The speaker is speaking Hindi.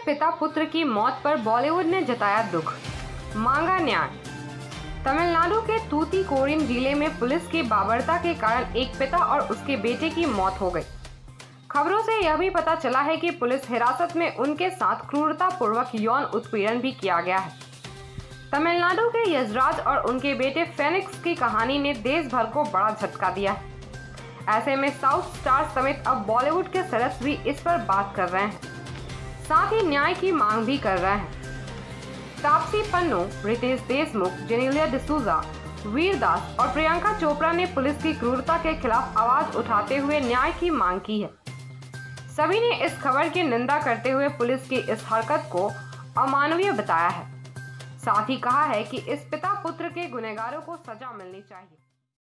पिता पुत्र की मौत पर बॉलीवुड ने जताया दुख, मांगा न्याय। तमिलनाडु के तूतीकोरिन जिले में पुलिस की बाबरता के कारण एक पिता और उसके बेटे की मौत हो गई। खबरों से यह भी पता चला है कि पुलिस हिरासत में उनके साथ क्रूरतापूर्वक यौन उत्पीड़न भी किया गया है। तमिलनाडु के यजराज और उनके बेटे फेनिक्स की कहानी ने देश भर को बड़ा झटका दिया है। ऐसे में साउथ स्टार समेत अब बॉलीवुड के सदस्य भी इस पर बात कर रहे हैं, साथ ही न्याय की मांग भी कर रहे हैं। तापसी पन्नू, रितेश देशमुख, जेनेलिया डिसूजा, वीरदास और प्रियंका चोपड़ा ने पुलिस की क्रूरता के खिलाफ आवाज उठाते हुए न्याय की मांग की है। सभी ने इस खबर की निंदा करते हुए पुलिस की इस हरकत को अमानवीय बताया है। साथ ही कहा है कि इस पिता पुत्र के गुनहगारों को सजा मिलनी चाहिए।